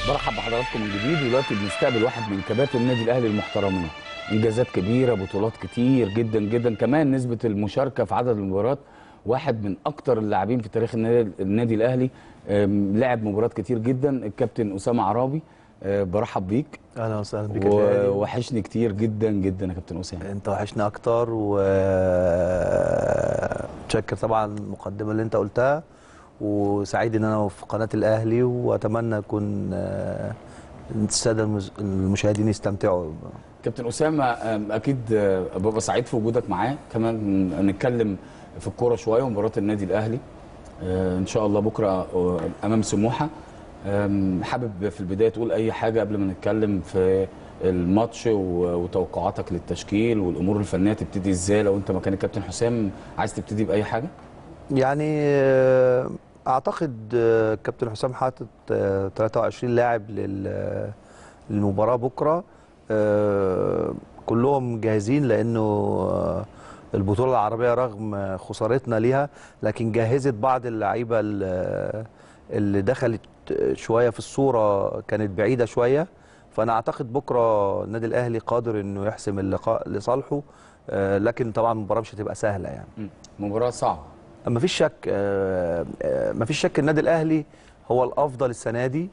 برحب بحضراتكم من جديد. ودلوقتي بنستقبل واحد من كباتن النادي الاهلي المحترمين، انجازات كبيره، بطولات كتير جدا جدا، كمان نسبه المشاركه في عدد المباريات واحد من اكتر اللاعبين في تاريخ النادي الاهلي. لعب مباريات كتير جدا، الكابتن اسامه عرابي. برحب بيك. اهلا وسهلا بك يا غالي. ووحشني كتير جدا جدا يا كابتن اسامه. انت وحشني اكتر، متشكر طبعا المقدمه اللي انت قلتها، وسعيد ان انا في قناه الاهلي، واتمنى يكون الساده المشاهدين يستمتعوا. كابتن اسامه، اكيد ببقى سعيد في وجودك معاه، كمان نتكلم في الكوره شويه ومباراه النادي الاهلي ان شاء الله بكره امام سموحه. حابب في البدايه تقول اي حاجه قبل ما نتكلم في الماتش وتوقعاتك للتشكيل والامور الفنيه تبتدي ازاي؟ لو انت مكان الكابتن حسام عايز تبتدي باي حاجه. يعني اعتقد الكابتن حسام حاطط 23 لاعب للمباراه بكره، كلهم جاهزين، لانه البطوله العربيه رغم خسارتنا ليها لكن جهزت بعض اللعيبه اللي دخلت شويه في الصوره، كانت بعيده شويه. فانا اعتقد بكره النادي الاهلي قادر انه يحسم اللقاء لصالحه، لكن طبعا المباراه مش هتبقى سهله يعني. مباراه صعبه. مفيش شك، مفيش شك النادي الاهلي هو الافضل السنه دي.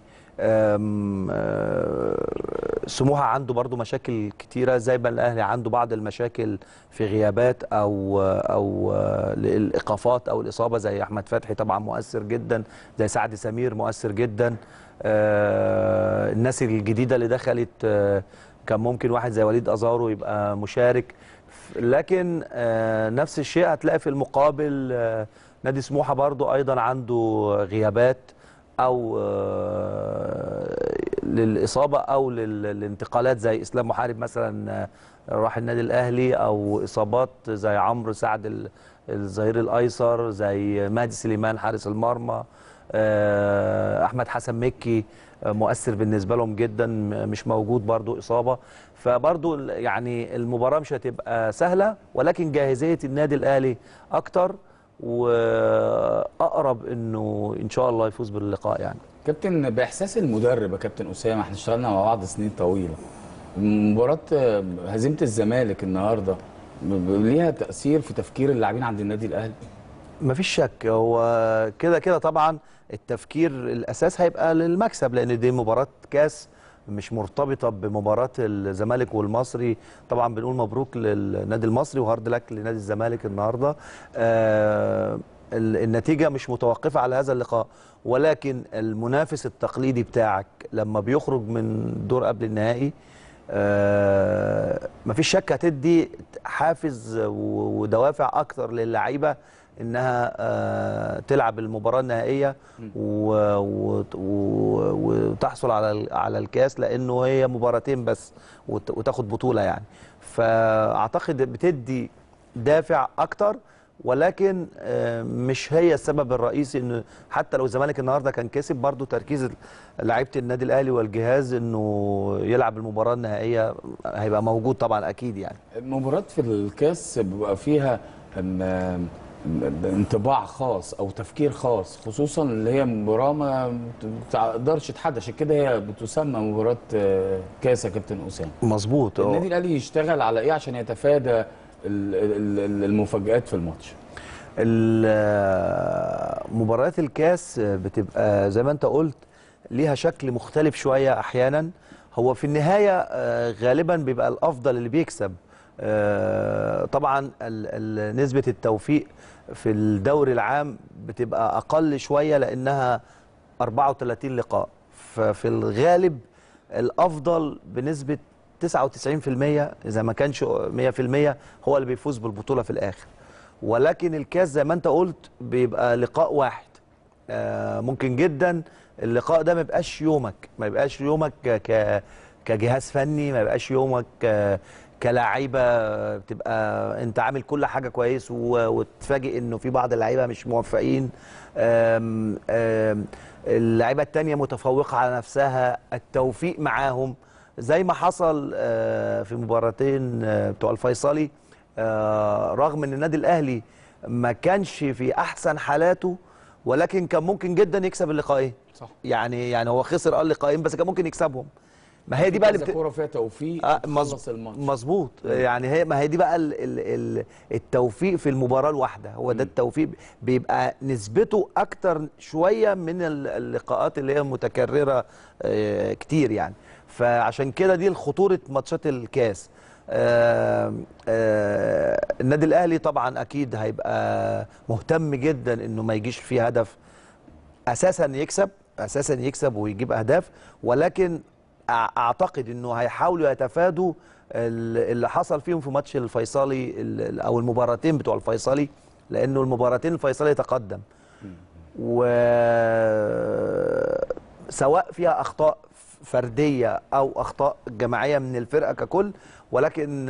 سموحه عنده برضو مشاكل كتيره، زي ما الاهلي عنده بعض المشاكل في غيابات او الايقافات او الاصابه، زي احمد فتحي طبعا مؤثر جدا، زي سعد سمير مؤثر جدا. الناس الجديده اللي دخلت، كان ممكن واحد زي وليد ازارو يبقى مشارك، لكن نفس الشيء هتلاقي في المقابل نادي سموحه برضو ايضا عنده غيابات، او للاصابه او للانتقالات، زي اسلام محارب مثلا راح النادي الاهلي، او اصابات زي عمرو سعد الظهير الايسر، زي مهدي سليمان حارس المرمى، احمد حسن مكي مؤثر بالنسبه لهم جدا مش موجود، برضو اصابه. فبرضو يعني المباراه مش هتبقى سهله، ولكن جاهزيه النادي الاهلي اكتر، واقرب انه ان شاء الله يفوز باللقاء يعني. كابتن، باحساس المدرب يا كابتن اسامه، احنا اشتغلنا مع بعض سنين طويله، مباراه هزيمه الزمالك النهارده ليها تاثير في تفكير اللاعبين عند النادي الاهلي؟ مفيش شك، هو كده كده طبعا التفكير الاساس هيبقى للمكسب، لان دي مباراه كاس مش مرتبطه بمباراه الزمالك والمصري. طبعا بنقول مبروك للنادي المصري وهارد لك لنادي الزمالك النهارده. النتيجه مش متوقفه على هذا اللقاء، ولكن المنافس التقليدي بتاعك لما بيخرج من دور قبل النهائي، مفيش شك هتدي حافز ودوافع اكتر للعيبه انها تلعب المباراه النهائيه وتحصل على الكاس، لانه هي مباراتين بس وتاخد بطوله يعني. فاعتقد بتدي دافع اكتر، ولكن مش هي السبب الرئيسي. انه حتى لو الزمالك النهارده كان كسب، برضو تركيز لعيبه النادي الاهلي والجهاز انه يلعب المباراه النهائيه هيبقى موجود طبعا اكيد يعني. المباراه في الكاس بيبقى فيها انطباع خاص او تفكير خاص، خصوصا اللي هي مباراه ما تقدرش تحدد، عشان كده هي بتسمى مباراه كاس يا كابتن اسامه. مظبوط. النادي الاهلي يشتغل على ايه عشان يتفادى المفاجآت في الماتش؟ مباريات الكاس بتبقى زي ما انت قلت ليها شكل مختلف شويه احيانا. هو في النهايه غالبا بيبقى الافضل اللي بيكسب. طبعا نسبه التوفيق في الدوري العام بتبقى اقل شويه، لانها 34 لقاء، ففي الغالب الافضل بنسبه 99% اذا ما كانش 100% هو اللي بيفوز بالبطوله في الاخر. ولكن الكاس زي ما انت قلت بيبقى لقاء واحد، ممكن جدا اللقاء ده ما يبقاش يومك كجهاز فني، ما يبقاش يومك كلاعيبه، بتبقى انت عامل كل حاجه كويس وتتفاجئ انه في بعض اللعيبه مش موفقين، اللعيبه التانيه متفوقه على نفسها، التوفيق معاهم زي ما حصل في مباراتين بتوع الفيصلي. رغم ان النادي الاهلي ما كانش في احسن حالاته، ولكن كان ممكن جدا يكسب اللقاءين. صح. يعني هو خسر اللقاءين بس كان ممكن يكسبهم. ما هي دي بقى اللي كوره فيها توفيق تخلص الماتش. مظبوط. يعني ما هي دي بقى التوفيق في المباراه الواحده، هو ده التوفيق بيبقى نسبته اكتر شويه من اللقاءات اللي هي متكرره كتير يعني. فعشان كده دي خطوره ماتشات الكاس. النادي الاهلي طبعا اكيد هيبقى مهتم جدا انه ما يجيش فيه هدف، اساسا يكسب ويجيب اهداف، ولكن اعتقد انه هيحاولوا يتفادوا اللي حصل فيهم في ماتش الفيصلي او المباراتين بتوع الفيصلي، لانه المباراتين الفيصلي تقدم وسواء فيها اخطاء فرديه او اخطاء جماعيه من الفرقه ككل، ولكن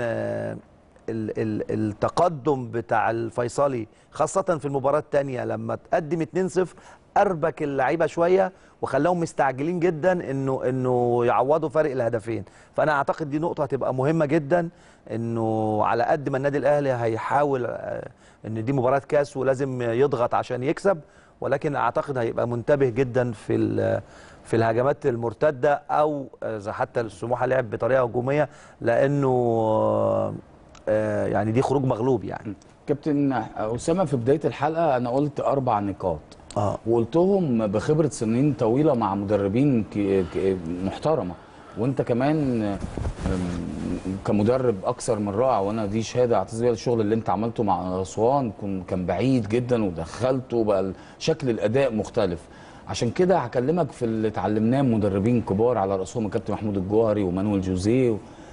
التقدم بتاع الفيصلي خاصه في المباراه الثانيه لما تقدم 2-0 اربك اللعيبه شويه وخلاهم مستعجلين جدا انه يعوضوا فرق الهدفين. فانا اعتقد دي نقطه هتبقى مهمه جدا، انه على قد ما النادي الاهلي هيحاول ان دي مباراه كاس ولازم يضغط عشان يكسب، ولكن اعتقد هيبقى منتبه جدا في الهجمات المرتده، او اذا حتى السموحه لعب بطريقه هجوميه، لانه يعني دي خروج مغلوب يعني. كابتن اسامه في بدايه الحلقه انا قلت 4 نقاط وقلتهم بخبره سنين طويله مع مدربين محترمه، وانت كمان كمدرب اكثر من رائع، وانا دي شهاده اعتز بيها الشغل اللي انت عملته مع اسوان كان بعيد جدا ودخلته بقى شكل الاداء مختلف. عشان كده هكلمك في اللي اتعلمناه من مدربين كبار على راسهم الكابتن محمود الجوهري ومانويل جوزيه.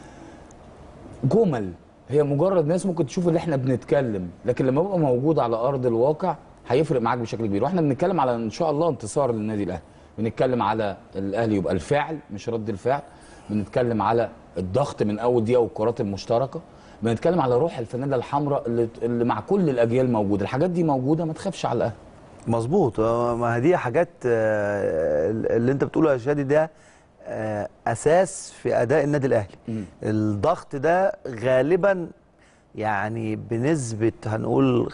جمل هي مجرد ناس ممكن تشوف اللي احنا بنتكلم، لكن لما يبقى موجود على ارض الواقع هيفرق معاك بشكل كبير. واحنا بنتكلم على ان شاء الله انتصار للنادي الاهلي، بنتكلم على الاهلي يبقى الفعل مش رد الفعل، بنتكلم على الضغط من اول دقيقه والكرات المشتركه، بنتكلم على روح الفانيلا الحمراء اللي مع كل الاجيال موجوده. الحاجات دي موجوده، ما تخافش على الاهلي. مظبوط. ما دي حاجات اللي انت بتقوله يا شادي ده اساس في اداء النادي الاهلي. الضغط ده غالبا يعني بنسبه هنقول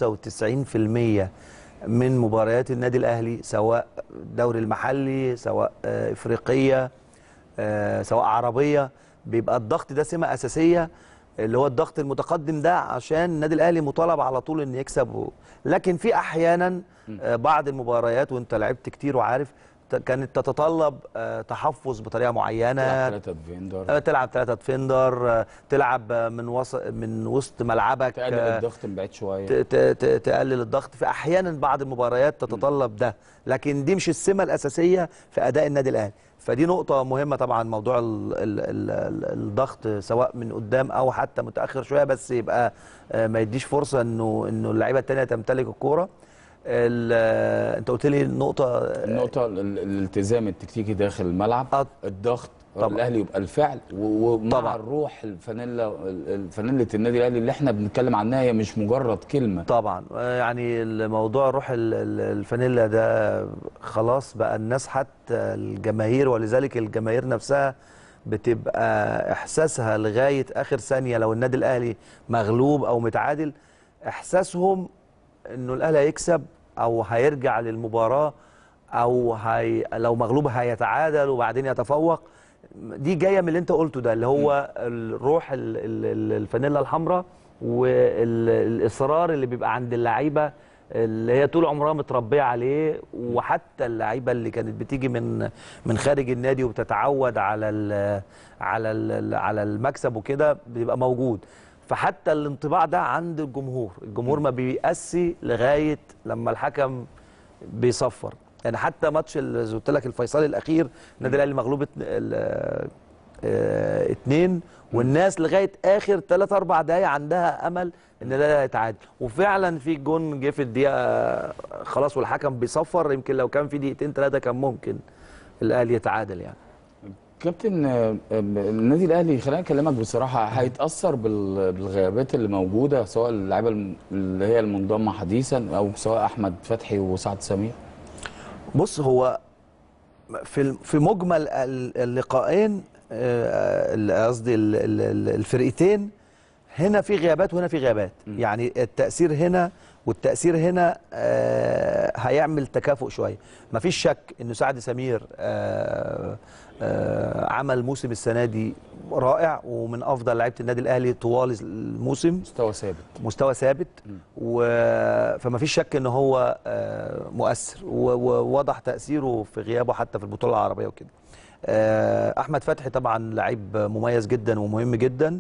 95% من مباريات النادي الاهلي، سواء الدوري المحلي سواء افريقيه سواء عربيه، بيبقى الضغط ده سمه اساسيه، اللي هو الضغط المتقدم ده، عشان النادي الاهلي مطالب على طول ان يكسب. لكن في احيانا بعض المباريات وانت لعبت كتير وعارف كانت تتطلب تحفظ بطريقه معينه، تلعب 3 ديفندر، تلعب من وسط ملعبك، تقلل الضغط من بعيد شويه، تقلل الضغط. في احيانا بعض المباريات تتطلب ده، لكن دي مش السمه الاساسيه في اداء النادي الاهلي. فدي نقطه مهمه طبعا، موضوع الضغط سواء من قدام او حتى متاخر شويه، بس يبقى ما يديش فرصه انه اللعيبه الثانيه تمتلك الكوره. انت قلت لي النقطه الالتزام التكتيكي داخل الملعب، الضغط طبعا. الاهلي يبقى الفعل، ومع طبعا. الروح فانيله النادي الاهلي اللي احنا بنتكلم عنها هي مش مجرد كلمه. طبعا يعني الموضوع روح الفانيلا ده خلاص بقى الناس حتى الجماهير، ولذلك الجماهير نفسها بتبقى احساسها لغايه اخر ثانيه لو النادي الاهلي مغلوب او متعادل، احساسهم انه الاهلي هيكسب او هيرجع للمباراه، او لو مغلوب هيتعادل وبعدين يتفوق. دي جايه من اللي انت قلته ده، اللي هو الروح الفانيلا الحمراء والاصرار اللي بيبقى عند اللعيبه اللي هي طول عمرها متربيه عليه، وحتى اللعيبه اللي كانت بتيجي من خارج النادي وبتتعود على المكسب وكده بيبقى موجود. فحتى الانطباع ده عند الجمهور ما بيقاسي لغايه لما الحكم بيصفر. يعني حتى ماتش اللي قلت لك الفيصلي الاخير النادي الاهلي مغلوب 2 والناس لغايه اخر 3-4 دقايق عندها امل ان ده يتعادل، وفعلا في جون جه في الدقيقه خلاص والحكم بيصفر. يمكن لو كان في 2-3 كان ممكن الاهلي يتعادل يعني. كابتن النادي الاهلي خليني اكلمك بصراحه، هيتاثر بالغيابات اللي موجوده، سواء اللعيبه اللي هي المنضمه حديثا او سواء احمد فتحي وسعد سمير؟ بص، هو في مجمل اللقاءين قصدي الفرقتين هنا في غيابات وهنا في غيابات. يعني التاثير هنا والتأثير هنا هيعمل تكافؤ شوية. مفيش شك إنه سعد سمير عمل موسم السنة دي رائع ومن أفضل لعيبة النادي الأهلي طوال الموسم. مستوى ثابت فمفيش شك إنه هو مؤثر ووضح تأثيره في غيابه حتى في البطولة العربية وكده. أحمد فتحي طبعا لعيب مميز جدا ومهم جدا.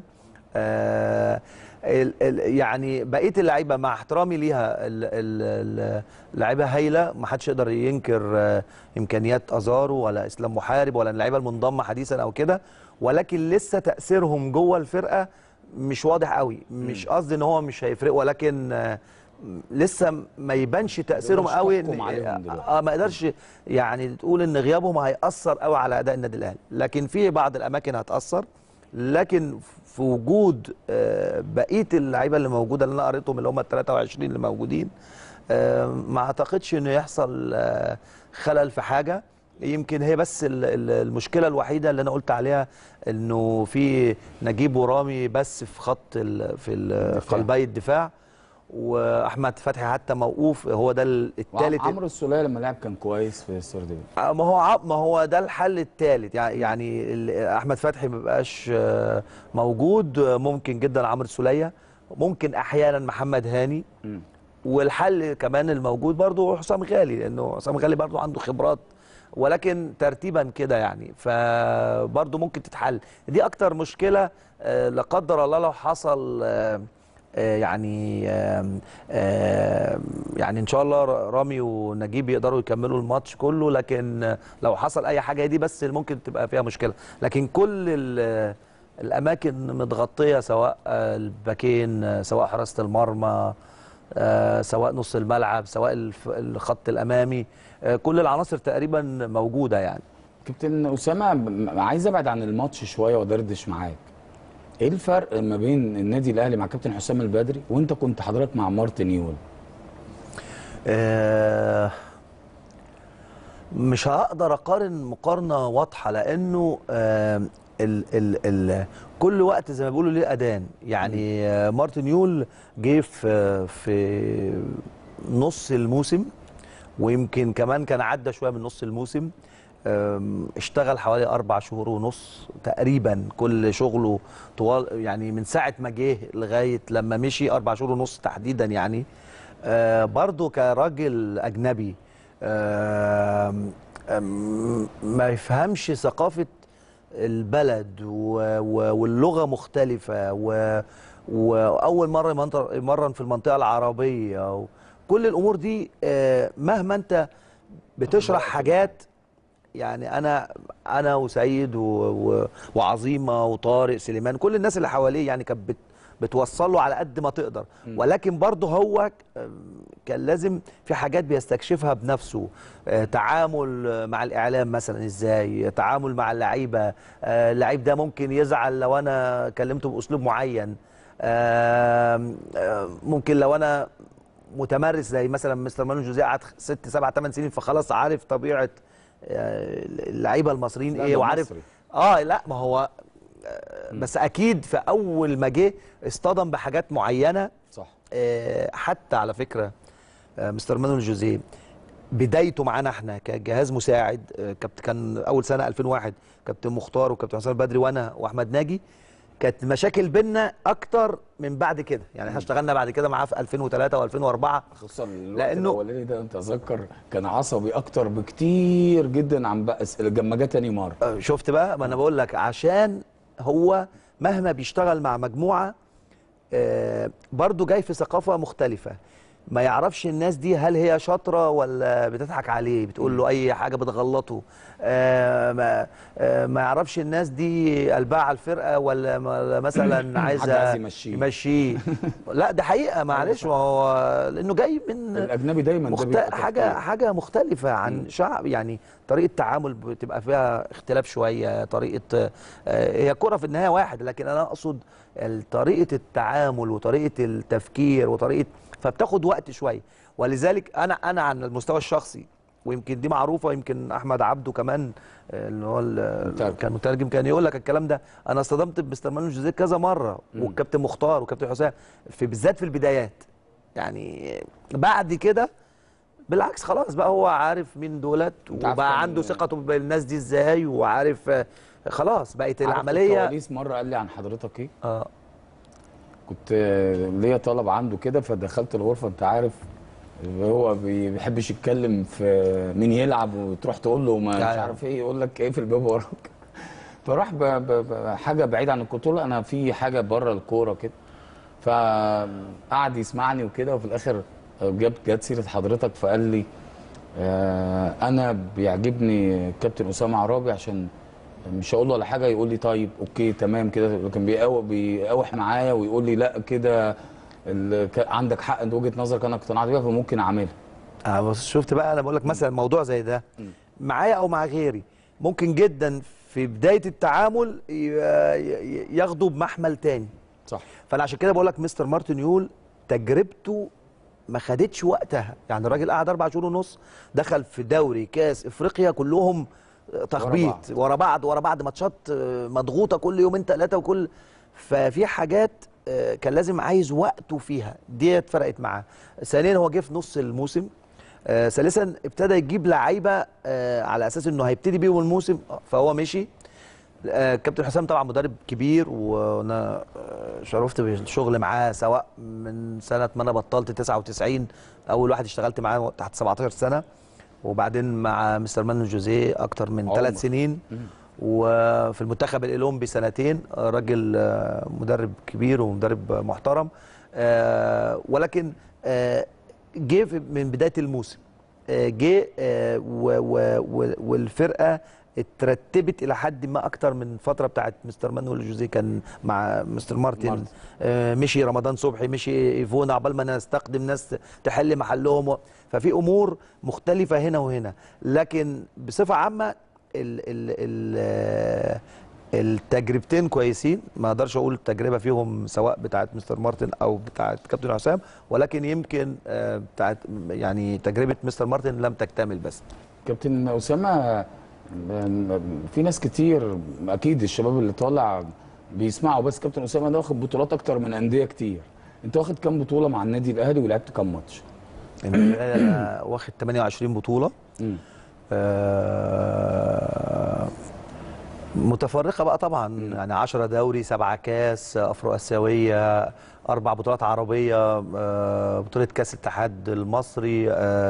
يعني بقيه اللعيبه مع احترامي ليها اللعيبه هايله، ما حدش يقدر ينكر امكانيات ازارو ولا اسلام محارب ولا اللعيبه المنضمه حديثا او كده، ولكن لسه تاثيرهم جوه الفرقه مش واضح قوي. مش قصدي ان هو مش هيفرق، ولكن لسه ما يبانش تاثيرهم قوي. ما يقدرش يعني تقول ان غيابهم هيأثر قوي على اداء النادي الاهلي، لكن في بعض الاماكن هتأثر. لكن في وجود بقيه اللعيبه اللي موجوده اللي انا قريتهم اللي هم ال 23 اللي موجودين، ما اعتقدش انه يحصل خلل في حاجه. يمكن هي بس المشكله الوحيده اللي انا قلت عليها انه في نجيب ورامي بس في خط في قلبي الدفاع، واحمد فتحي حتى موقوف. هو ده الثالث. عمرو السوليه لما لعب كان كويس في السرديه. ما هو ده الحل الثالث. يعني احمد فتحي ما بيبقاش موجود، ممكن جدا عمرو السوليه، ممكن احيانا محمد هاني. والحل كمان الموجود برضو حسام غالي، لانه حسام غالي برضو عنده خبرات، ولكن ترتيبا كده يعني فبرضو ممكن تتحل. دي اكتر مشكله لا قدر الله لو حصل يعني ان شاء الله رامي ونجيب يقدروا يكملوا الماتش كله، لكن لو حصل اي حاجه دي بس ممكن تبقى فيها مشكله. لكن كل الاماكن متغطيه، سواء الباكين، سواء حراسه المرمى، سواء نص الملعب، سواء الخط الامامي، كل العناصر تقريبا موجوده يعني. كابتن اسامه، عايز ابعد عن الماتش شويه ودردش معاك. ايه الفرق ما بين النادي الاهلي مع كابتن حسام البدري وانت كنت حضرتك مع مارتن يول؟ مش هقدر اقارن مقارنه واضحه، لانه كل وقت زي ما بيقولوا ليه اذان. يعني مارتن يول جه في نص الموسم، ويمكن كمان كان عدى شويه من نص الموسم. اشتغل حوالي 4 شهور ونص تقريبا، كل شغله طوال يعني من ساعه ما جه لغايه لما مشي 4 شهور ونص تحديدا يعني. برضه كراجل اجنبي ما يفهمش ثقافه البلد واللغه مختلفه، واول مره يمرن في المنطقه العربيه، كل الامور دي مهما انت بتشرح حاجات. يعني انا وسيد وعظيمه وطارق سليمان، كل الناس اللي حواليه يعني كانت بتوصل له على قد ما تقدر، ولكن برضه هو كان لازم في حاجات بيستكشفها بنفسه. تعامل مع الاعلام مثلا ازاي، تعامل مع اللعيبه، اللعيب ده ممكن يزعل لو انا كلمته باسلوب معين، ممكن لو انا متمرس زي مثلا مستر مانويل جوزيه قعد 6 7 8 سنين فخلاص عارف طبيعه اللعيبه المصريين ايه وعارف لا ما هو بس اكيد في اول ما جه اصطدم بحاجات معينه. صح. حتى على فكره مستر مانويل جوزيه بدايته معانا احنا كجهاز مساعد، كان اول سنه 2001 كابتن مختار وكابتن حسام البدري وانا واحمد ناجي، كانت مشاكل بينا اكتر من بعد كده. يعني احنا اشتغلنا بعد كده معاه في 2003 و2004، خصوصا الوقت الاولاني ده انت اتذكر كان عصبي اكتر بكتير جدا عن بقى لما جه تاني مره. شفت بقى، ما انا بقول لك عشان هو مهما بيشتغل مع مجموعه برضو جاي في ثقافه مختلفه، ما يعرفش الناس دي هل هي شاطره ولا بتضحك عليه بتقول له اي حاجه بتغلطه. ما يعرفش الناس دي قلبها على الفرقه ولا مثلا عايزه يمشيه. لا ده حقيقه، معلش، ما هو لانه جاي من الاجنبي دايما حاجه مختلفه عن شعب. يعني طريقه تعامل بتبقى فيها اختلاف شويه، طريقه هي كره في النهايه واحد، لكن انا اقصد طريقه التعامل وطريقه التفكير وطريقه، فبتاخد وقت شويه. ولذلك انا على المستوى الشخصي، ويمكن دي معروفه، يمكن احمد عبده كمان اللي هو كان مترجم كان يقول لك الكلام ده. انا اصطدمت بمستر مانويل جوزيه كذا مره، والكابتن مختار وكابتن حسام بالذات في البدايات. يعني بعد كده بالعكس خلاص بقى هو عارف مين دولت، وبقى عنده ثقته بالناس دي ازاي، وعارف خلاص بقت العمليه. الكواليس مره قال لي عن حضرتك ايه؟ كنت ليا طلب عنده كده، فدخلت الغرفه، انت عارف هو بيحبش يتكلم في مين يلعب، وتروح تقول له ما مش عارف ايه، يقول لك ايه في الباب وراك. فراح حاجه بعيد عن الكوره، انا في حاجه بره الكوره كده، فقعد يسمعني وكده، وفي الاخر جت سيره حضرتك، فقال لي انا بيعجبني الكابتن اسامه عرابي، عشان مش هقول له على حاجه يقول لي طيب اوكي تمام كده، لكن بيقاوح معايا ويقول لي لا كده عندك حق، انت وجهه نظرك انا اقتنعت بيها فممكن اعملها. بس شفت بقى، انا بقول لك مثلا موضوع زي ده معايا او مع غيري ممكن جدا في بدايه التعامل ياخدوا بمحمل تاني. صح. فانا عشان كده بقول لك مستر مارتن يول تجربته ما خدتش وقتها، يعني الراجل قعد 4 شهور ونص، دخل في دوري كاس افريقيا كلهم تخبيط ورا بعض ماتشات مضغوطه كل يومين 3 وكل، ففي حاجات كان لازم عايز وقته فيها، ديت فرقت معاه. ثانيا هو جه في نص الموسم. ثالثا ابتدى يجيب لعيبه على اساس انه هيبتدي بيهم الموسم، فهو مشي. كابتن حسام طبعا مدرب كبير، وانا شرفت بالشغل معاه، سواء من سنه ما انا بطلت 99 اول واحد اشتغلت معاه تحت 17 سنه، وبعدين مع مستر مانو جوزيه اكتر من 3 سنين، وفي المنتخب الاولمبي سنتين. راجل مدرب كبير ومدرب محترم، ولكن جه من بدايه الموسم، جه والفرقه اترتبت الى حد ما اكتر من فتره بتاعت مستر مانويل جوزيه كان مع مستر مارتن. مشي رمضان صبحي، مشي ايفونا، عقبال ما نستخدم ناس تحل محلهم، ففي امور مختلفه هنا وهنا. لكن بصفه عامه التجربتين كويسين، ما اقدرش اقول تجربه فيهم سواء بتاعت مستر مارتن او بتاعت كابتن حسام، ولكن يمكن بتاعت يعني تجربه مستر مارتن لم تكتمل. بس كابتن اسامه، في ناس كتير اكيد الشباب اللي طالع بيسمعوا، بس كابتن اسامه ده واخد بطولات اكتر من انديه كتير. انت واخد كام بطوله مع النادي الاهلي ولعبت كام ماتش؟ انا واخد 28 بطوله متفرقه بقى طبعا، يعني 10 دوري، 7 كاس افرو اسيويه، 4 بطولات عربيه، بطوله كاس الاتحاد المصري،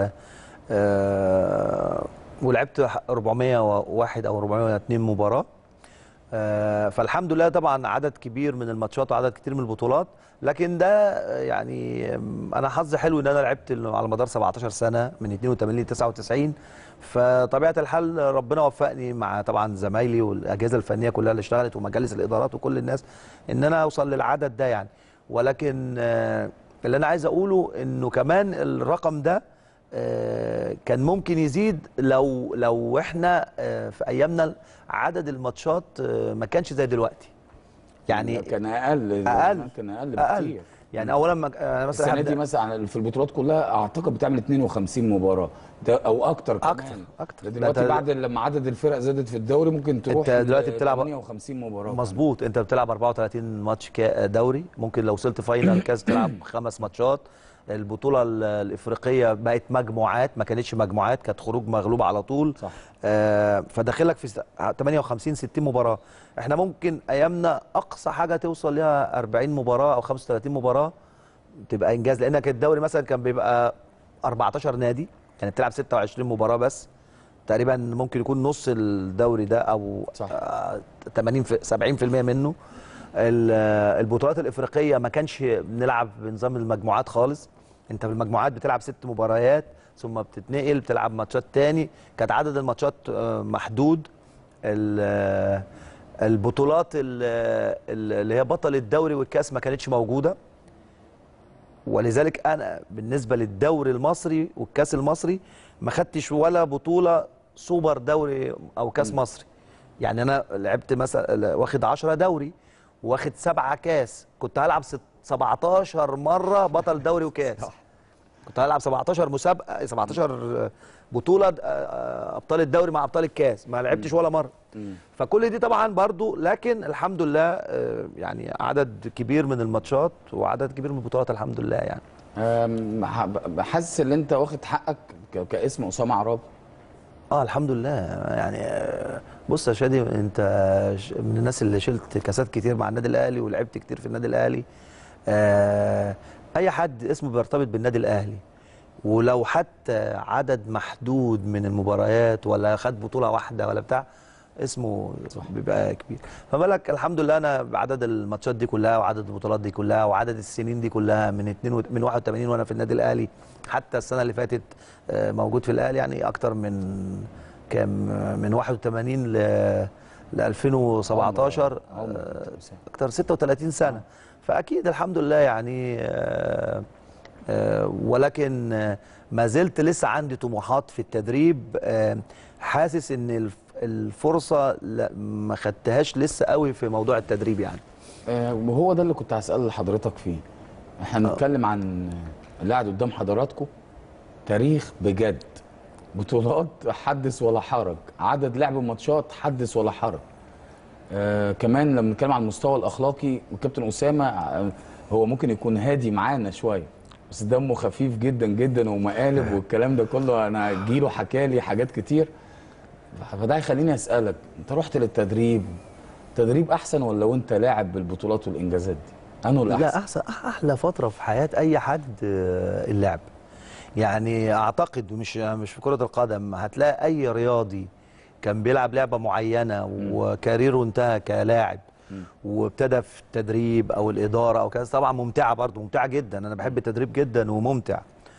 ولعبت 401 او 402 مباراه. فالحمد لله طبعا عدد كبير من الماتشات وعدد كتير من البطولات. لكن ده يعني انا حظي حلو ان انا لعبت على مدار 17 سنه من 82 ل 99. فطبيعه الحال ربنا وفقني مع طبعا زمايلي والاجهزه الفنيه كلها اللي اشتغلت ومجالس الادارات وكل الناس ان انا اوصل للعدد ده يعني. ولكن اللي انا عايز اقوله انه كمان الرقم ده كان ممكن يزيد لو احنا في ايامنا عدد الماتشات ما كانش زي دلوقتي. يعني كان اقل كان اقل بكتير. يعني اولا مثلا السنه دي مثلا في البطولات كلها اعتقد بتعمل 52 مباراه ده او اكتر كمان. اكتر دلوقتي بعد لما عدد الفرق زادت في الدوري ممكن تروح انت دلوقتي بتلعب 58 مباراه. مظبوط، انت بتلعب 34 ماتش دوري، ممكن لو وصلت فاينل كاس تلعب 5 ماتشات. البطوله الافريقيه بقت مجموعات، ما كانتش مجموعات، كانت خروج مغلوب على طول. صح. فداخلك في 58 60 مباراه. احنا ممكن ايامنا اقصى حاجه توصل لها 40 مباراه او 35 مباراه تبقى انجاز، لانك الدوري مثلا كان بيبقى 14 نادي، يعني بتلعب 26 مباراه بس تقريبا، ممكن يكون نص الدوري ده او 80 70% منه. البطولات الافريقيه ما كانش بنلعب بنظام المجموعات خالص، انت في المجموعات بتلعب 6 مباريات ثم بتتنقل بتلعب ماتشات تاني، كانت عدد الماتشات محدود. البطولات اللي هي بطل الدوري والكاس ما كانتش موجوده، ولذلك انا بالنسبه للدوري المصري والكاس المصري ما خدتش ولا بطوله سوبر دوري او كاس مصري. يعني انا لعبت مثلا واخد 10 دوري واخد 7 كاس، كنت هلعب 17 مره بطل دوري وكاس، كنت هلعب 17 مسابقه 17 بطوله ابطال الدوري مع ابطال الكاس، ما لعبتش ولا مره. فكل دي طبعا برضو، لكن الحمد لله يعني عدد كبير من الماتشات وعدد كبير من البطولات الحمد لله يعني. حاسس ان انت واخد حقك كاسم اسامه عرابي؟ الحمد لله يعني. بص يا شادي، انت من الناس اللي شلت كاسات كتير مع النادي الاهلي ولعبت كتير في النادي الاهلي. اي حد اسمه بيرتبط بالنادي الاهلي ولو حتى عدد محدود من المباريات ولا خد بطولة واحدة ولا بتاع، اسمه بيبقى كبير. فما بالك الحمد لله انا بعدد الماتشات دي كلها وعدد البطولات دي كلها وعدد السنين دي كلها من 81 وانا في النادي الاهلي حتى السنة اللي فاتت موجود في الاهلي، يعني اكتر من كام، من 81 ل 2017 اكتر 36 سنة. فاكيد الحمد لله يعني. ولكن ما زلت لسه عندي طموحات في التدريب. حاسس ان الفرصه ما خدتهاش لسه قوي في موضوع التدريب يعني. وهو ده اللي كنت هسأل لحضرتك فيه. احنا بنتكلم عن اللي قاعد قدام حضراتكم تاريخ بجد، بطولات حدث ولا حرج، عدد لعب ماتشات حدث ولا حرج. كمان لما بنتكلم عن المستوى الاخلاقي، والكابتن اسامه هو ممكن يكون هادي معانا شويه بس دمه خفيف جدا جدا ومقالب والكلام ده كله. انا جيله حكالي حاجات كتير، فده هيخليني اسالك، انت رحت للتدريب، تدريب احسن ولا وانت لاعب بالبطولات والانجازات دي؟ انه الاحسن؟ لا احسن، احلى فتره في حياه اي حد اللعب. يعني اعتقد مش في كره القدم، هتلاقي اي رياضي كان بيلعب لعبه معينه وكاريره انتهى كلاعب وابتدى في التدريب او الاداره او كذا، طبعا ممتعه برضه، ممتعه جدا، انا بحب التدريب جدا وممتع.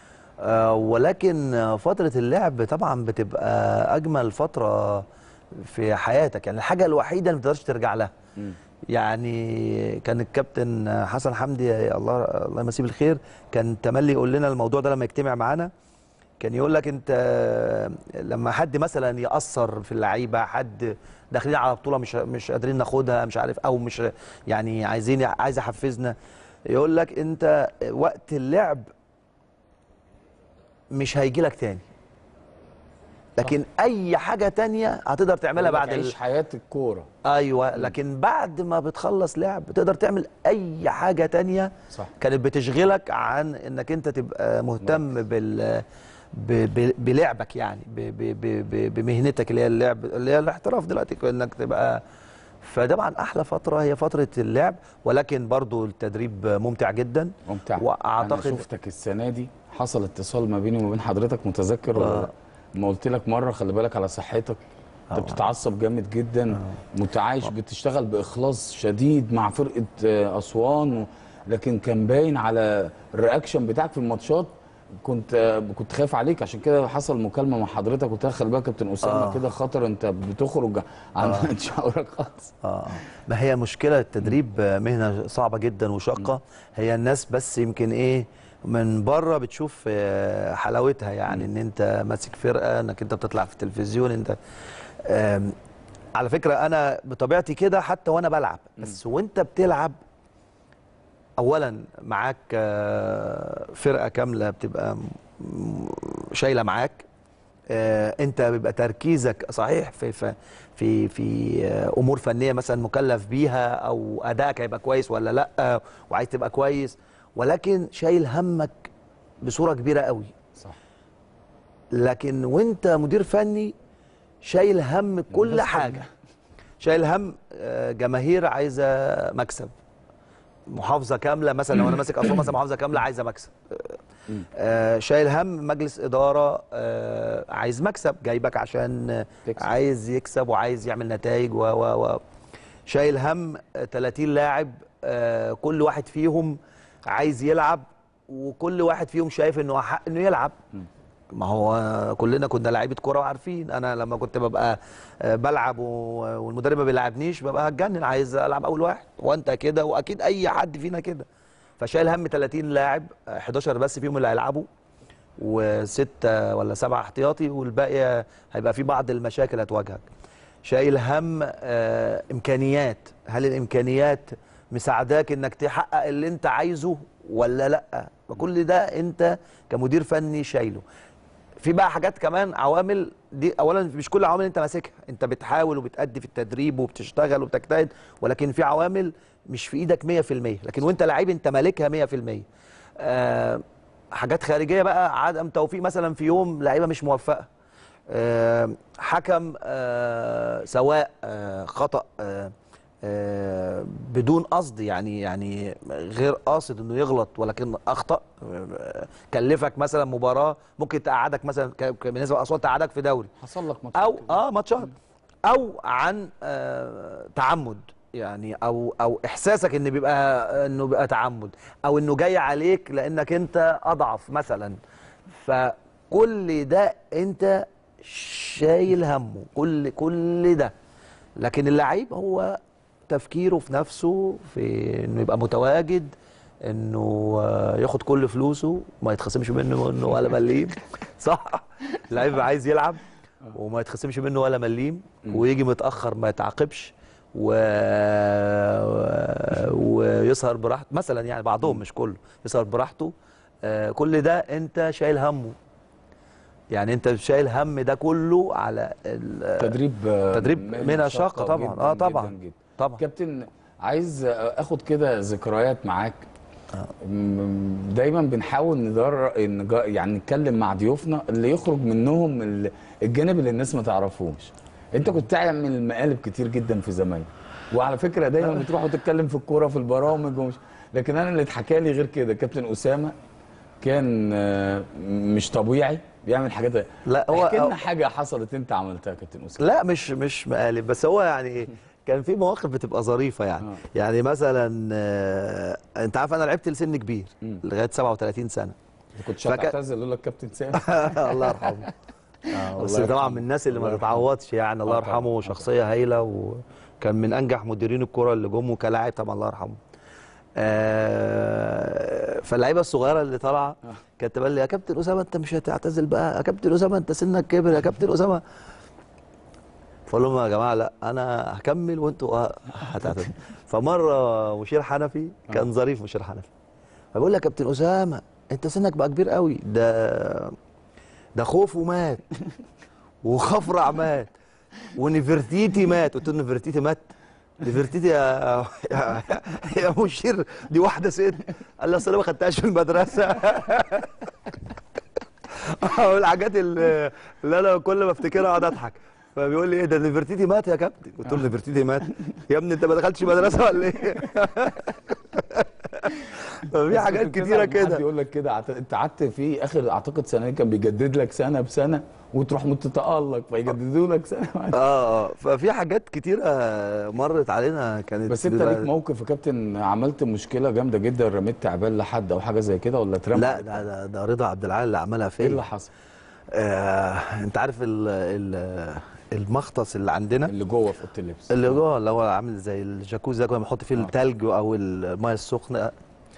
ولكن فتره اللعب طبعا بتبقى اجمل فتره في حياتك، يعني الحاجه الوحيده اللي ما تقدرش ترجع لها. يعني كان الكابتن حسن حمدي الله يمسيه بالخير كان تملي يقول لنا الموضوع ده لما يجتمع معانا، كان يقول لك انت لما حد مثلا يأثر في اللعيبه، حد داخلين على بطوله مش قادرين ناخدها، مش عارف، او مش يعني عايز يحفزنا، يقول لك انت وقت اللعب مش هيجي لك تاني، لكن اي حاجه تانية هتقدر تعملها بعد عيش حياه الكوره. ايوه، لكن بعد ما بتخلص لعب تقدر تعمل اي حاجه تانية. صح. كانت بتشغلك عن انك انت تبقى مهتم بلعبك، يعني بمهنتك اللي هي اللعب، اللي هي الاحتراف دلوقتي، انك تبقى. فطبعا احلى فتره هي فتره اللعب، ولكن برضو التدريب ممتع جدا. ممتع. واعتقد انا شفتك السنه دي حصل اتصال ما بيني وما بين حضرتك، متذكر ولا ما قلت لك مره خلي بالك على صحتك؟ انت بتتعصب جامد جدا، متعايش، بتشتغل باخلاص شديد مع فرقه اسوان، لكن كان باين على الرياكشن بتاعك في الماتشات. كنت خايف عليك، عشان كده حصل مكالمه مع حضرتك قلت لك خلي بالك كابتن اسامه كده خطر، انت بتخرج عن شعورك خالص. ما هي مشكله التدريب مهنه صعبه جدا وشاقه. هي الناس بس يمكن ايه من بره بتشوف حلاوتها، يعني ان انت ماسك فرقه، انك انت بتطلع في التلفزيون، انت على فكره انا بطبيعتي كده حتى وانا بلعب، بس وانت بتلعب اولا معاك فرقه كامله بتبقى شايله معاك، انت بيبقى تركيزك صحيح في امور فنيه مثلا مكلف بيها، او ادائك هيبقى كويس ولا لا، وعايز تبقى كويس، ولكن شايل همك بصوره كبيره قوي. صح. لكن وانت مدير فني شايل هم كل حاجه، شايل هم جماهير عايزه مكسب، محافظه كامله مثلا لو انا ماسك اسوان مثلا محافظه كامله عايزه مكسب، شايل هم مجلس اداره عايز مكسب، جايبك عشان عايز يكسب وعايز يعمل نتائج و شايل هم 30 لاعب كل واحد فيهم عايز يلعب، وكل واحد فيهم شايف انه حق انه يلعب. ما هو كلنا كنا لعيبه كوره وعارفين، انا لما كنت ببقى بلعب والمدرب ما بيلعبنيش ببقى هتجنن، عايز العب اول واحد، وانت كده واكيد اي حد فينا كده. فشايل هم 30 لاعب، 11 بس فيهم اللي هيلعبوا وستة ولا 7 احتياطي، والباقي هيبقى في بعض المشاكل هتواجهك. شايل هم امكانيات، هل الامكانيات مساعداك انك تحقق اللي انت عايزه ولا لا؟ فكل ده انت كمدير فني شايله. في بقى حاجات كمان، عوامل دي اولا مش كل عوامل انت ماسكها، انت بتحاول وبتأدي في التدريب وبتشتغل وبتجتهد، ولكن في عوامل مش في ايدك 100%، لكن وانت لعيب انت مالكها 100%. حاجات خارجيه بقى، عدم توفيق مثلا في يوم لعيبه مش موفقه، حكم سواء خطأ بدون قصد، يعني غير قاصد انه يغلط ولكن اخطأ، كلفك مثلا مباراه ممكن تقعدك مثلا بالنسبه لاصوات تقعدك في دوري، حصل لك او ماتشات، او عن تعمد يعني، او احساسك ان انه بيبقى تعمد، او انه جاي عليك لانك انت اضعف مثلا. فكل ده انت شايل همه، كل ده. لكن اللعيب هو تفكيره في نفسه، في انه يبقى متواجد، انه ياخد كل فلوسه وما يتخصمش منه ولا مليم. صح؟ اللعيب عايز يلعب وما يتخصمش منه ولا مليم، ويجي متاخر ما يتعاقبش، ويسهر براحته مثلا، يعني بعضهم مش كله يسهر براحته. كل ده انت شايل همه، يعني انت شايل هم ده كله على تدريب منها شاقه طبعا. جداً طبعا جداً جداً. طبعا. كابتن، عايز اخد كده ذكريات معاك. دايما بنحاول يعني نتكلم مع ضيوفنا اللي يخرج منهم الجانب اللي الناس ما تعرفوش. انت كنت تعمل مقالب كتير جدا في زمايلك، وعلى فكره دايما بتروح وتتكلم في الكوره في البرامج لكن انا اللي اتحكى لي غير كده. كابتن اسامه كان مش طبيعي، بيعمل حاجات. لا هو احكي لنا حاجه حصلت انت عملتها يا كابتن اسامه. لا مش مقالب، بس هو يعني كان في مواقف بتبقى ظريفه يعني. يعني مثلا انت عارف انا لعبت لسن كبير لغايه 37 سنه. انت كنت هتعتزل يقول لك كابتن سامي. الله يرحمه. بس طبعا من الناس اللي ما تتعوضش يعني، الله يرحمه، شخصيه هايله، وكان من انجح مديرين الكره اللي جم وكلاعب طبعا، الله يرحمه. فاللعيبه الصغيره اللي طالعه كانت تقول لي يا كابتن اسامه انت مش هتعتزل بقى، يا كابتن اسامه انت سنك كبر، يا كابتن اسامه. فقول لهم يا جماعه لا انا هكمل وانتوا هتعتزلوا. فمره مشير حنفي كان ظريف، مشير حنفي فبيقول لي يا كابتن اسامه انت سنك بقى كبير قوي، ده خوف ومات وخفرع مات ونفرتيتي مات. قلت له نفرتيتي مات؟ نفرتيتي يا مشير دي واحده ست. قال لي اصل انا ما خدتهاش في المدرسه. الحاجات اللي انا كل ما افتكرها اقعد اضحك. فبيقول لي ايه ده نفرتيتي مات يا كابتن؟ قلت له نفرتيتي مات يا ابني انت ما دخلتش مدرسه ولا ايه؟ ففي حاجات كتيره كده. حد يقول لك كده انت قعدت في اخر اعتقد سنه كان بيجدد لك سنه بسنه وتروح متتالق فيجددوا لك سنه. ففي حاجات كتيره مرت علينا كانت. بس انت ليك موقف يا كابتن عملت مشكله جامده جدا، رميت تعبان لحد او حاجه زي كده ولا اترمى؟ لا ده رضا عبد العال اللي عملها فيا. ايه اللي حصل؟ انت عارف المختص اللي عندنا اللي جوه في اوضه اللبس، اللي جوه اللي هو عامل زي الجاكوزي ده كنا بنحط فيه التلج او الميه السخنه.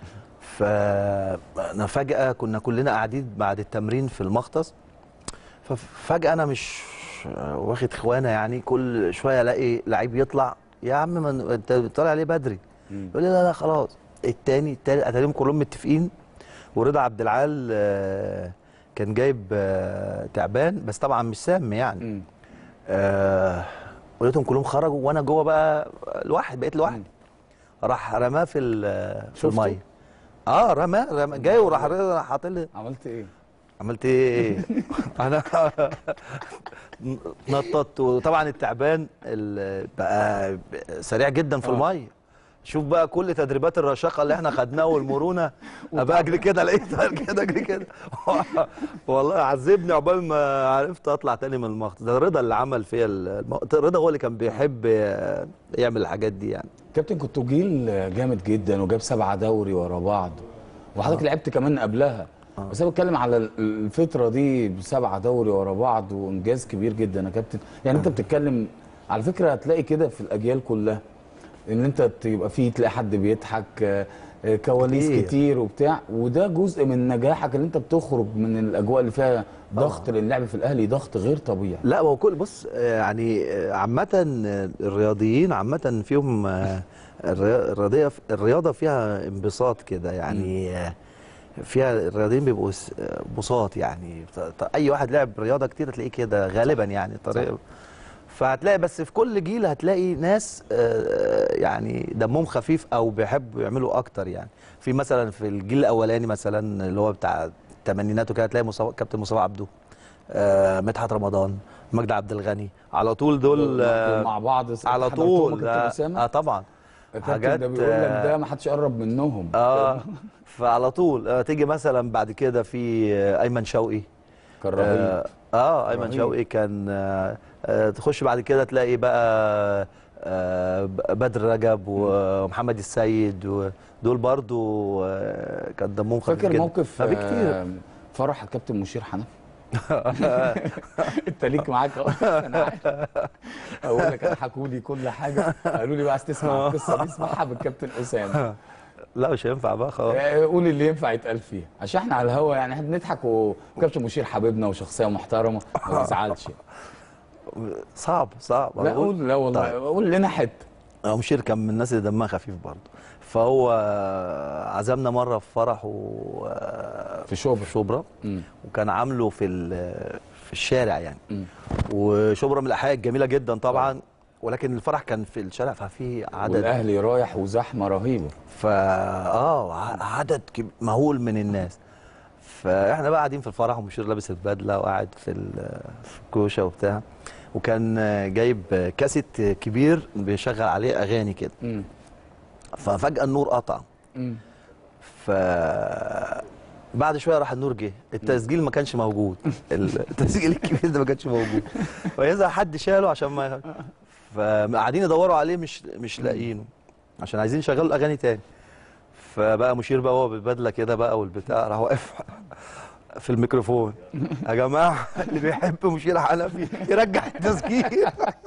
فانا فجاه كنا كلنا قاعدين بعد التمرين في المختص، ففجاه انا مش واخد خوانه يعني، كل شويه الاقي لعيب يطلع يا عم انت طالع ليه بدري؟ يقول لي لا خلاص. التاني التالت اتاريهم كلهم متفقين. ورضا عبد العال كان جايب تعبان بس طبعا مش سام يعني. ولقيتهم كلهم خرجوا وانا جوه بقى بقيت لوحدي. راح رماه في الميه. رماه جاي وراح حاطط لي. عملت ايه؟ انا نططت. وطبعا التعبان بقى سريع جدا في الميه. شوف بقى كل تدريبات الرشاقه اللي احنا خدناها والمرونه، ابقى اجري كده لقيت كده اجري كده. والله عذبني عقبال ما عرفت اطلع تاني من المخطط. ده رضا اللي عمل فيا رضا هو اللي كان بيحب يعمل الحاجات دي يعني. كابتن كنتوا جيل جامد جدا وجاب 7 دوري ورا بعض، وحضرتك لعبت كمان قبلها. بس انا بتكلم على الفتره دي ب7 دوري ورا بعض وانجاز كبير جدا يا كابتن. يعني انت بتتكلم على فكره هتلاقي كده في الاجيال كلها ان انت تبقى فيه تلاقي حد بيضحك، كواليس كتير وبتاع، وده جزء من نجاحك اللي انت بتخرج من الاجواء اللي فيها ضغط. لان اللعب في الاهلي ضغط غير طبيعي. لا هو كل بص يعني عامه الرياضيين عامه فيهم الرياضه فيها انبساط كده يعني. فيها الرياضيين بيبقوا بساط يعني. اي واحد لعب رياضه كتير هتلاقيه كده غالبا يعني طريقه. فهتلاقي بس في كل جيل هتلاقي ناس يعني دمهم خفيف او بيحبوا يعملوا اكتر يعني. في مثلا في الجيل الاولاني مثلا اللي هو بتاع الثمانينات وكده تلاقي كابتن مصطفى عبده، مدحت رمضان، مجدي عبد الغني، على طول دول مع بعض على طول. طبعا حاجات ده بيقول لك ده ما حدش قرب منهم. فعلى طول تيجي مثلا بعد كده في ايمن شوقي كان رهيب. ايمن شوقي كان تخش بعد كده تلاقي بقى بدر رجب ومحمد السيد، ودول برضو كان دمهم خفيف جدا. فاكر موقف كتير فرح الكابتن مشير حنفي؟ انت ليك معاك انا عارف. اقول لك انا حكوا لي كل حاجه، قالوا لي بقى عايز تسمع القصه دي اسمعها بالكابتن اسامه. لا مش هينفع بقى خلاص. قول اللي ينفع يتقال فيها عشان احنا على الهوا يعني، احنا بنضحك وكابتن مشير حبيبنا وشخصيه محترمه ما بيزعلش. صعب لا قول، لا والله طيب. قول لنا حته. مشير كان من الناس اللي دمها خفيف برضه، فهو عزمنا مره في فرحه في شبرا وكان عامله في الشارع يعني. وشبرا من الاحياء الجميله جدا طبعا، ولكن الفرح كان في الشارع ففي عدد، والاهلي رايح وزحمه رهيبه، عدد مهول من الناس. فاحنا بقى قاعدين في الفرح ومشير لابس البدله وقاعد في الكوشه وبتاع، وكان جايب كاسيت كبير بيشغل عليه اغاني كده. ففجاه النور قطع. بعد شويه راح النور جه، التسجيل ما كانش موجود. التسجيل الكبير ده ما كانش موجود، فاذا حد شاله عشان ما، فقاعدين يدوروا عليه مش لاقيينه عشان عايزين يشغلوا الاغاني تاني. فبقى مشير بقى هو بالبدله كده بقى والبتاع، راح واقف في الميكروفون: يا جماعه اللي بيحب مشير حنفي يرجع التسجيل.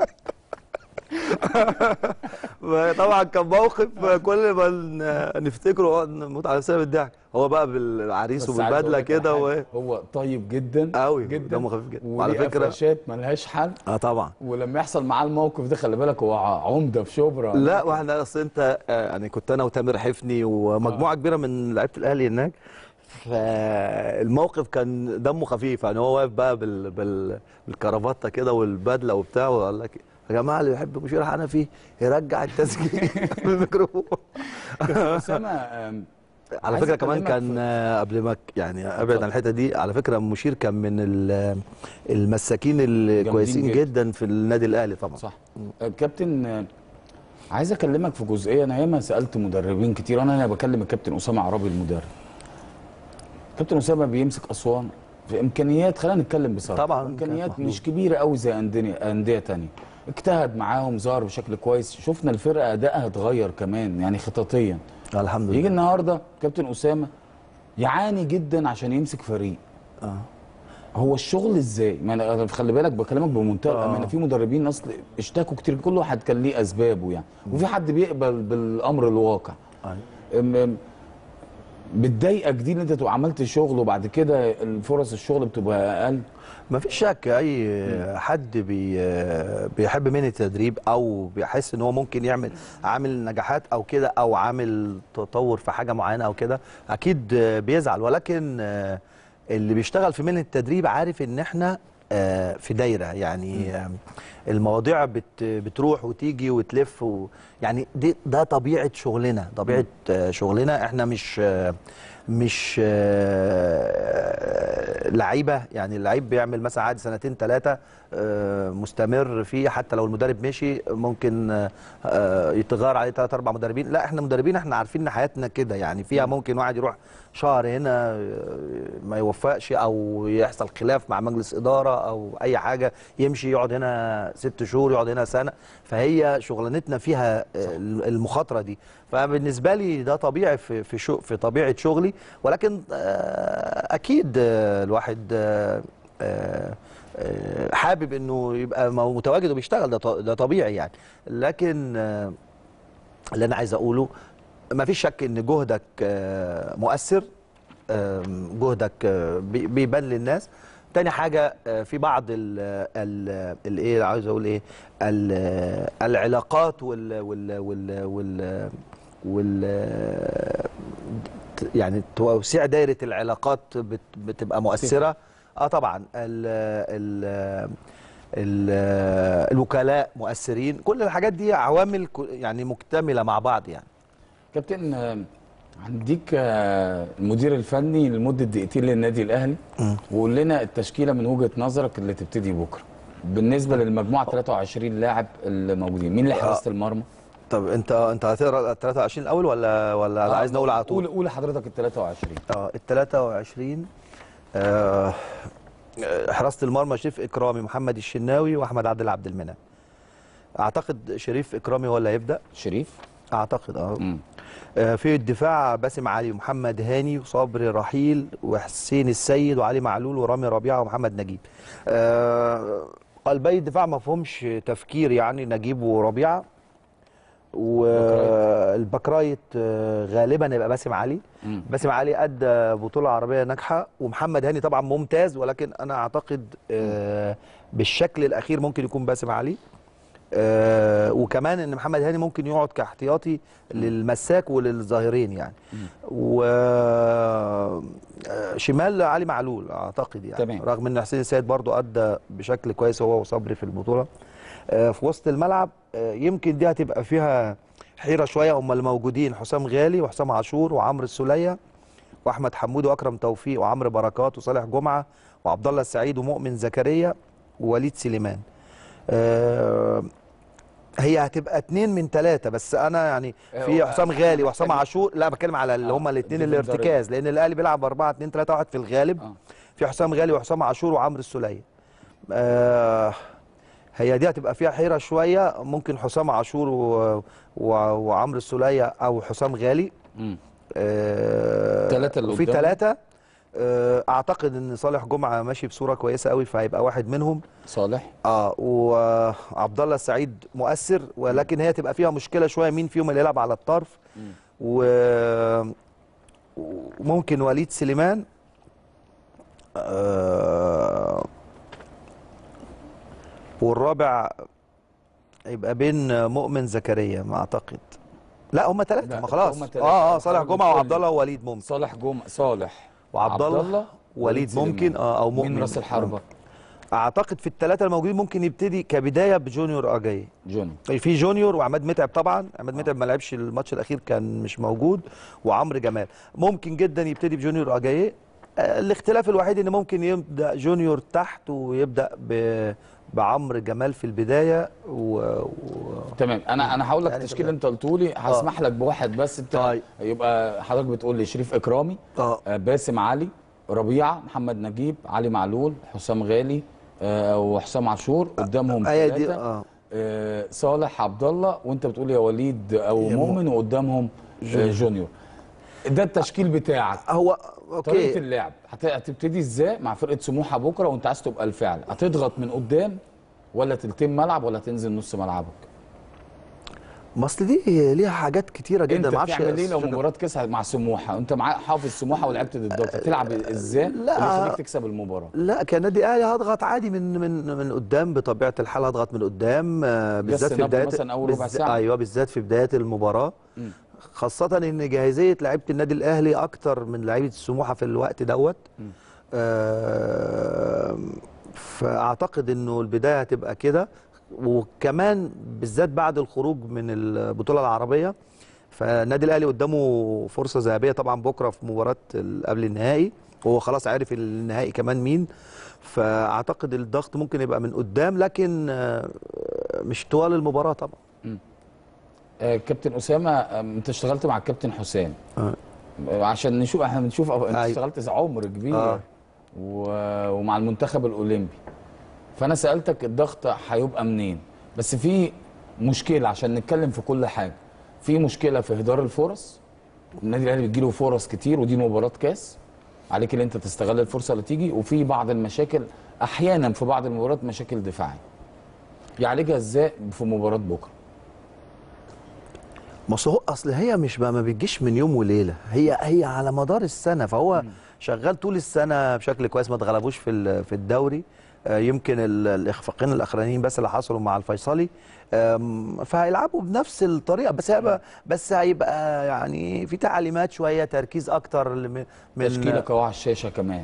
طبعا كان موقف كل ما نفتكره نموت على سبب الضحك. هو بقى بالعريس وبالبدله كده هو طيب جدا قوي جدا، دمه خفيف جدا، وعلى فكره قفشات ملهاش حل. طبعا. ولما يحصل معاه الموقف ده خلي بالك هو عمده في شبرا. لا واحنا اصل انت يعني كنت انا وتامر حفني ومجموعه كبيره من لعيبه الاهلي هناك، فالموقف كان دمه خفيف يعني. هو واقف بقى بالكرافته كده والبدله وبتاع، وقال لك: يا جماعه اللي بيحب مشير حنفي يرجع التسجيل في الميكروفون. اسامه على فكره كمان كان قبل ما يعني ابعد عن الحته دي، على فكره مشير كان من المساكين الكويسين جدا في النادي الاهلي طبعا. صح. كابتن عايز اكلمك في جزئيه، انا ياما سالت مدربين كتير، انا بكلم الكابتن اسامه عرابي المدرب. كابتن اسامه بيمسك اسوان في امكانيات، خلينا نتكلم بصراحه طبعا امكانيات مش كبيره قوي زي انديه ثانيه، اجتهد معاهم ظهر بشكل كويس، شفنا الفرقه ادائها اتغير كمان يعني خططيا. الحمد لله. يجي النهارده كابتن اسامه يعاني جدا عشان يمسك فريق. هو الشغل ازاي؟ ما انا خلي بالك بكلمك بمنتهى الامانه، في مدربين اصل اشتكوا كتير، كل واحد كان ليه اسبابه يعني، وفي حد بيقبل بالامر الواقع. بتضايقك دي ان انت تبقى عملت شغل وبعد كده الفرص الشغل بتبقى اقل؟ ما فيش شك، اي حد بيحب مهنه التدريب او بيحس ان هو ممكن يعمل عامل نجاحات او كده، او عامل تطور في حاجه معينه او كده، اكيد بيزعل. ولكن اللي بيشتغل في مهنه التدريب عارف ان احنا في دايره يعني، المواضيع بتروح وتيجي وتلف يعني ده طبيعه شغلنا، طبيعه شغلنا. احنا مش لعيبه يعني. اللعيب بيعمل مثلا عادي سنتين ثلاثه مستمر فيه، حتى لو المدرب مشي ممكن يتغير عليه 3 4 مدربين. لا احنا مدربين، احنا عارفين ان حياتنا كده يعني، فيها ممكن واحد يروح شهر هنا ما يوفقش، او يحصل خلاف مع مجلس اداره او اي حاجه، يمشي يقعد هنا 6 شهور، يقعد هنا سنه. فهي شغلانتنا فيها المخاطره دي. فبالنسبه لي ده طبيعي في طبيعه شغلي. ولكن اكيد الواحد حابب انه يبقى متواجد وبيشتغل، ده طبيعي يعني. لكن اللي انا عايز اقوله، ما فيش شك ان جهدك مؤثر، جهدك بيبان للناس. تاني حاجه في بعض الايه عايز اقول ايه، العلاقات يعني توسيع دايره العلاقات بتبقى مؤثره. طبعا الوكلاء مؤثرين، كل الحاجات دي عوامل يعني مكتمله مع بعض يعني. كابتن هنديك المدير الفني لمده دقيقتين للنادي الاهلي، وقول لنا التشكيله من وجهه نظرك اللي تبتدي بكره بالنسبه للمجموعه 23 لاعب اللي موجودين. مين اللي حراسه المرمى؟ طب انت هتقرا ال 23 الاول ولا عايز نقول على طول؟ قول حضرتك ال 23. ال 23 حراسه المرمى شريف اكرامي، محمد الشناوي، واحمد عبد المنعم. اعتقد شريف اكرامي هو اللي هيبدا. شريف اعتقد في الدفاع باسم علي ومحمد هاني وصبري رحيل وحسين السيد وعلي معلول ورامي ربيعه ومحمد نجيب. قلبي الدفاع ما فيهمش تفكير، يعني نجيب وربيعه. والبكرايت غالبا يبقى باسم علي. باسم علي ادى بطوله عربيه ناجحه، ومحمد هاني طبعا ممتاز، ولكن انا اعتقد بالشكل الاخير ممكن يكون باسم علي. وكمان ان محمد هاني ممكن يقعد كاحتياطي للمساك وللظاهرين يعني. وشمال علي معلول اعتقد يعني تمام. رغم ان حسين السيد برضو ادى بشكل كويس هو وصبري في البطوله. في وسط الملعب يمكن دي هتبقى فيها حيره شويه، هم اللي موجودين حسام غالي وحسام عاشور وعمرو السوليه واحمد حمودي واكرم توفيق وعمرو بركات وصالح جمعه وعبد الله السعيد ومؤمن زكريا ووليد سليمان. هي هتبقى 2 من 3، بس انا يعني في حسام غالي وحسام عاشور. لا بتكلم على اللي هم الاثنين الارتكاز، لان الاهلي بيلعب 4-2-3-1 في الغالب. في حسام غالي وحسام عاشور وعمرو السوليه. هي دي هتبقى فيها حيره شويه، ممكن حسام عاشور وعمرو السوليه او حسام غالي. ثلاثه اللي وفي 3 اعتقد ان صالح جمعه ماشي بصوره كويسه قوي، فهيبقى واحد منهم صالح. وعبد الله السعيد مؤثر، ولكن هي تبقى فيها مشكله شويه مين فيهم اللي يلعب على الطرف. وممكن وليد سليمان. والرابع يبقى بين مؤمن زكريا ما اعتقد. لا هم 3 ما خلاص. صالح جمعه وعبد الله ووليد ممكن. صالح وعبد الله وليد ممكن او مؤمن. مين راس الحربه؟ اعتقد في ال3 الموجودين ممكن يبتدي كبدايه بجونيور اجاي. جونيور في جونيور وعماد متعب طبعا. عماد متعب ما لعبش الماتش الاخير كان مش موجود. وعمرو جمال ممكن جدا يبتدي بجونيور اجاي. الاختلاف الوحيد ان ممكن يبدا جونيور تحت ويبدا بعمرو جمال في البدايه تمام. انا هقول لك التشكيل اللي انت قلته لي، هسمح لك بواحد بس. انت يبقى حضرتك بتقول لي شريف اكرامي، باسم علي، ربيعه، محمد نجيب، علي معلول، حسام غالي وحسام عاشور. قدامهم 3 صالح، عبد الله، وانت بتقول يا وليد او مؤمن، وقدامهم جونيور. ده التشكيل بتاعك. هو اوكي. طريقه اللعب هتبتدي ازاي مع فرقه سموحه بكره وانت عايز تبقى الفعل؟ هتضغط من قدام ولا تلتين ملعب ولا تنزل نص ملعبك؟ ما اصل دي ليها حاجات كتيره جدا. ما اعرفش تعمل ايه لو مباراه كاس مع سموحه انت حافظ سموحه ولعبت ضدها، تلعب ازاي اللي يخليك تكسب المباراه؟ لا كنادي اهلي هضغط عادي من قدام بطبيعه الحال. هضغط من قدام بالذات في بدايه مثلا اول ربع ساعه. ايوه بالذات في بدايه المباراه. خاصه ان جاهزيه لعيبه النادي الاهلي اكتر من لعيبه السموحه في الوقت دوت. فاعتقد انه البدايه هتبقى كده، وكمان بالذات بعد الخروج من البطوله العربيه فالنادي الاهلي قدامه فرصه ذهبيه طبعا بكره في مباراه قبل النهائي، وهو خلاص عارف النهائي كمان مين. فاعتقد الضغط ممكن يبقى من قدام، لكن مش طوال المباراه طبعا. كابتن اسامه، انت اشتغلت مع الكابتن حسام عشان نشوف، احنا بنشوف انت اشتغلت عمر كبير ومع المنتخب الاولمبي، فانا سالتك الضغط هيبقى منين. بس في مشكله عشان نتكلم في كل حاجه. في مشكله في اهدار الفرص. النادي الاهلي بتجيله فرص كتير، ودي مباراه كاس، عليك ان انت تستغل الفرصه اللي تيجي. وفي بعض المشاكل احيانا في بعض المباريات مشاكل دفاعيه، يعالجها ازاي في مباراه بكره؟ اصل هي مش ما بتجيش من يوم وليله، هي على مدار السنه. فهو شغال طول السنه بشكل كويس، ما اتغلبوش في الدوري. يمكن الاخفاقين الاخرانيين بس اللي حصلوا مع الفيصلي، فهيلعبوا بنفس الطريقه. بس هيبقى يعني في تعليمات شويه، تركيز اكتر من تشكيلك اهو على الشاشه كمان.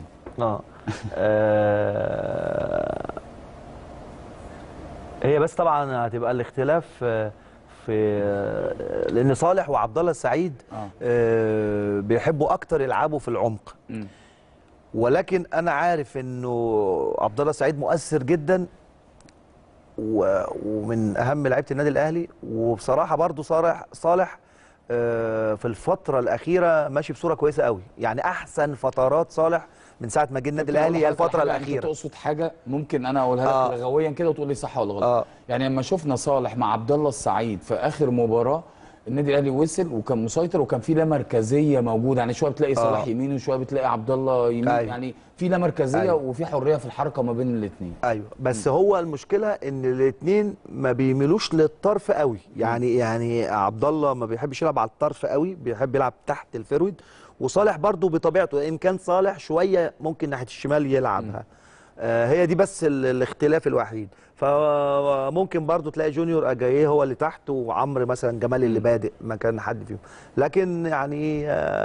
هي بس طبعا هتبقى الاختلاف في لان صالح وعبد الله السعيد بيحبوا اكتر يلعبوا في العمق. ولكن انا عارف انه عبد الله السعيد مؤثر جدا ومن اهم لعيبه النادي الاهلي. وبصراحه برضو صالح في الفتره الاخيره ماشي بصوره كويسه قوي، يعني احسن فترات صالح من ساعه ما جه النادي الاهلي هي الفتره الاخيره. انت تقصد حاجه ممكن انا اقولها لك لغويا كده وتقول لي صح ولا غلط. يعني لما شفنا صالح مع عبد الله السعيد في اخر مباراه النادي الاهلي وصل وكان مسيطر وكان في لا مركزيه موجوده، يعني شويه بتلاقي صالح يمين وشويه بتلاقي عبد الله يمين. يعني في لا مركزيه وفي حريه في الحركه ما بين الاثنين. ايوه بس هو المشكله ان الاثنين ما بيميلوش للطرف قوي، يعني عبد الله ما بيحبش يلعب على الطرف قوي، بيحب يلعب تحت الفرود. وصالح برضو بطبيعته ان كان صالح شويه ممكن ناحيه الشمال يلعبها. هي دي بس الاختلاف الوحيد. فممكن برضو تلاقي جونيور اجاييه هو اللي تحت وعمرو مثلا جمال اللي بادئ مكان حد فيهم. لكن يعني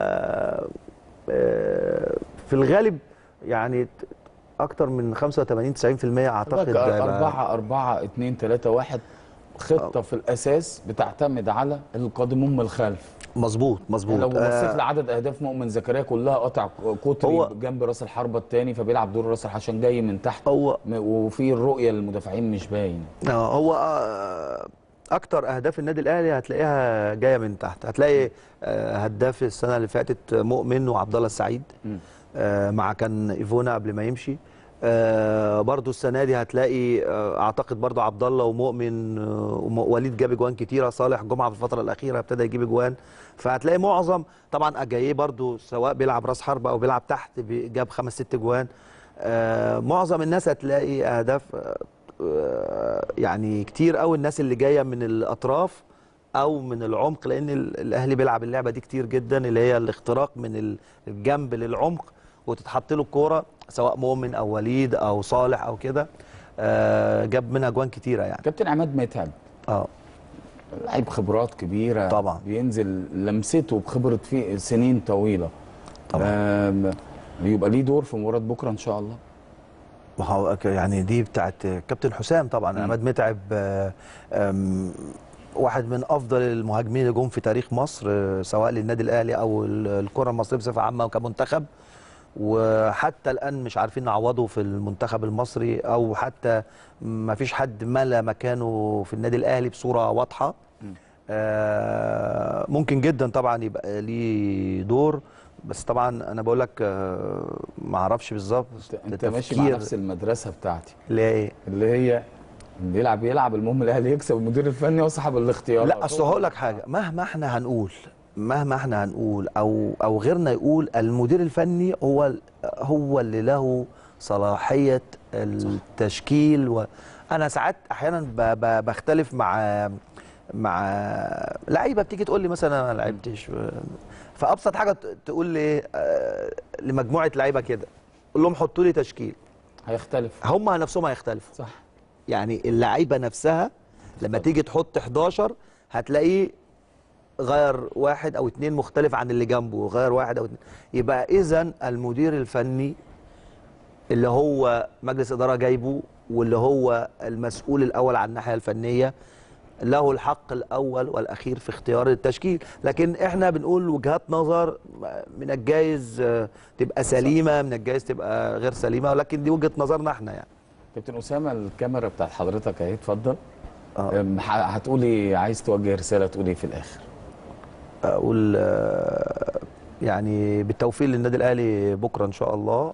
في الغالب يعني اكتر من 85 90% اعتقد 4-4-2-3-1 خطه في الاساس بتعتمد على القادمون من الخلف. مظبوط يعني لو بصيت لعدد اهداف مؤمن زكريا كلها قطع قطري جنب راس الحربه الثاني، فبيلعب دور راس عشان جاي من تحت وفي الرؤيه للمدافعين مش باين. هو اكتر اهداف النادي الاهلي هتلاقيها جايه من تحت. هتلاقي هداف السنه اللي فاتت مؤمن وعبد الله السعيد مع كان ايفونا قبل ما يمشي. برضو السنه دي هتلاقي اعتقد برضو عبد الله ومؤمن ووليد جاب اجوان كتيره. صالح جمعه في الفتره الاخيره ابتدى يجيب اجوان. فهتلاقي معظم طبعا اجاييه برضو سواء بيلعب راس حربه او بيلعب تحت جاب 5 6 اجوان. معظم الناس هتلاقي اهداف يعني كتير قوي الناس اللي جايه من الاطراف او من العمق، لان الاهلي بيلعب اللعبه دي كتير جدا اللي هي الاختراق من الجنب للعمق وتتحط له الكوره سواء مؤمن او وليد او صالح او كده. جاب منها اجوان كتيره يعني. كابتن عماد متعب لعيب خبرات كبيره طبعا، بينزل لمسته بخبره في سنين طويله طبعا. يبقى ليه دور في مباراه بكره ان شاء الله. يعني دي بتاعت كابتن حسام طبعا. عماد متعب واحد من افضل المهاجمين اللي جم في تاريخ مصر سواء للنادي الاهلي او الكره المصريه بصفه عامه وكمنتخب. وحتى الان مش عارفين نعوضه في المنتخب المصري او حتى ما فيش حد ملا مكانه في النادي الاهلي بصوره واضحه. ممكن جدا طبعا يبقى ليه دور، بس طبعا انا بقول لك ما اعرفش بالظبط. انت ماشي مع نفس المدرسه بتاعتي اللي هي ايه؟ اللي هي اللي يلعب المهم الاهلي يكسب، المدير الفني وصاحب الاختيار. لا اصل هقول لك حاجه، مهما احنا هنقول او غيرنا يقول المدير الفني هو اللي له صلاحيه التشكيل. وانا ساعات احيانا بختلف مع لعيبه بتيجي تقول لي مثلا انا ما لعبتش، فابسط حاجه تقول لي لمجموعه لعيبه كده قول لهم حطوا لي تشكيل، هيختلف. هم نفسهم هيختلفوا. صح. يعني اللعيبه نفسها لما تيجي تحط 11 هتلاقيه غير واحد او اتنين مختلف عن اللي جنبه، غير واحد او اتنين. يبقى اذا المدير الفني اللي هو مجلس اداره جايبه واللي هو المسؤول الاول عن الناحيه الفنيه له الحق الاول والاخير في اختيار التشكيل. لكن احنا بنقول وجهات نظر من الجايز تبقى سليمه، من الجايز تبقى غير سليمه، ولكن دي وجهه نظرنا احنا يعني. كابتن اسامه الكاميرا بتاعت حضرتك اهي، اتفضل. هتقولي عايز توجه رساله تقول ايه في الاخر؟ اقول يعني بالتوفيق للنادي الاهلي بكره ان شاء الله.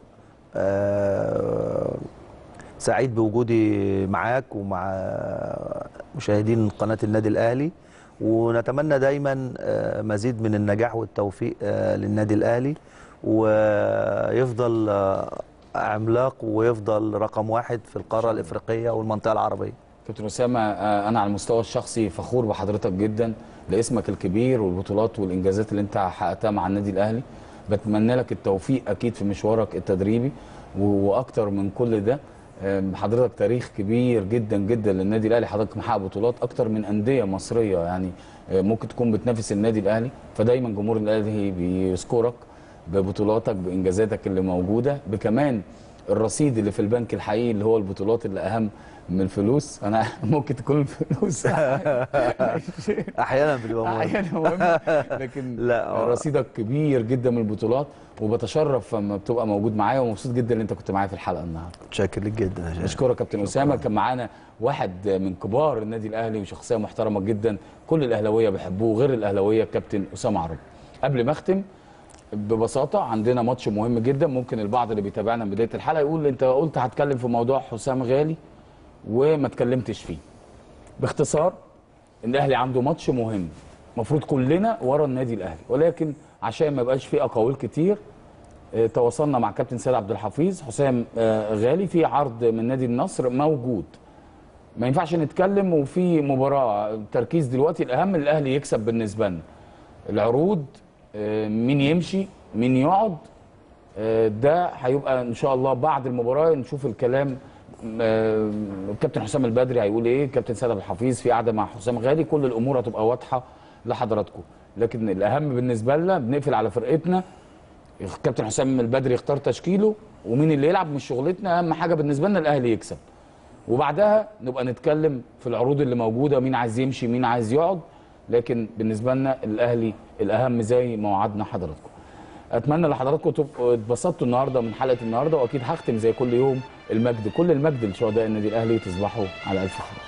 سعيد بوجودي معاك ومع مشاهدين قناه النادي الاهلي، ونتمنى دايما مزيد من النجاح والتوفيق للنادي الاهلي، ويفضل عملاق ويفضل رقم واحد في القاره الافريقيه والمنطقه العربيه. كابتن اسامه انا على المستوى الشخصي فخور بحضرتك جدا لاسمك الكبير والبطولات والانجازات اللي انت حققتها مع النادي الاهلي. بتمنى لك التوفيق اكيد في مشوارك التدريبي، واكتر من كل ده حضرتك تاريخ كبير جدا جدا للنادي الاهلي. حضرتك محقق بطولات اكتر من انديه مصريه يعني ممكن تكون بتنافس النادي الاهلي، فدايما جمهور الاهلي بيذكرك ببطولاتك بانجازاتك اللي موجوده، بكمان الرصيد اللي في البنك الحقيقي اللي هو البطولات اللي اهم من الفلوس. انا ممكن تكون الفلوس احيانا بتبقى مهمه، احيانا مهمه، لكن لا رصيدك كبير جدا من البطولات، وبتشرف لما بتبقى موجود معايا، ومبسوط جدا ان انت كنت معايا في الحلقه النهارده. متشكر لك جدا. اشكرك كابتن اسامه. كان معانا واحد من كبار النادي الاهلي وشخصيه محترمه جدا، كل الاهلاويه بيحبوه غير الاهلاويه، كابتن اسامه عرب. قبل ما اختم ببساطه، عندنا ماتش مهم جدا. ممكن البعض اللي بيتابعنا من بدايه الحلقه يقول انت قلت هتكلم في موضوع حسام غالي وما اتكلمتش فيه. باختصار، الاهلي عنده ماتش مهم، المفروض كلنا ورا النادي الاهلي، ولكن عشان ما يبقاش فيه اقاويل كتير تواصلنا مع كابتن سيد عبد الحفيظ. حسام غالي في عرض من نادي النصر موجود، ما ينفعش نتكلم، وفي مباراه. التركيز دلوقتي الاهم الاهلي يكسب بالنسبه لنا. العروض مين يمشي مين يقعد، ده هيبقى ان شاء الله بعد المباراه نشوف الكلام. الكابتن حسام البدري هيقول ايه، الكابتن سيد عبد الحفيظ في قعده مع حسام غالي، كل الامور هتبقى واضحه لحضراتكم. لكن الاهم بالنسبه لنا بنقفل على فرقتنا، الكابتن حسام البدري يختار تشكيله ومين اللي يلعب، مش شغلتنا. اهم حاجه بالنسبه لنا الاهلي يكسب، وبعدها نبقى نتكلم في العروض اللي موجوده، مين عايز يمشي مين عايز يقعد. لكن بالنسبه لنا الاهلي الاهم زي ما وعدنا حضراتكم. اتمنى لحضراتكم تبقوا اتبسطتوا النهارده من حلقه النهارده، واكيد هختم زي كل يوم المجد، كل المجد لشهداء النادي الاهلي. تصبحوا على الف خير.